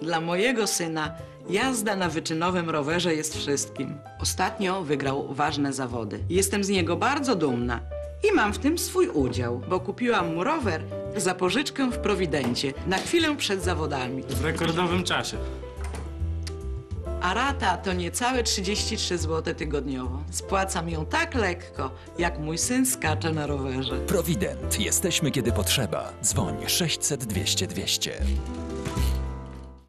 Dla mojego syna jazda na wyczynowym rowerze jest wszystkim. Ostatnio wygrał ważne zawody. Jestem z niego bardzo dumna i mam w tym swój udział, bo kupiłam mu rower za pożyczkę w Prowidencie na chwilę przed zawodami. W rekordowym czasie. A rata to niecałe 33 zł tygodniowo. Spłacam ją tak lekko, jak mój syn skacze na rowerze. Prowident. Jesteśmy kiedy potrzeba. Dzwoń 600 200 200.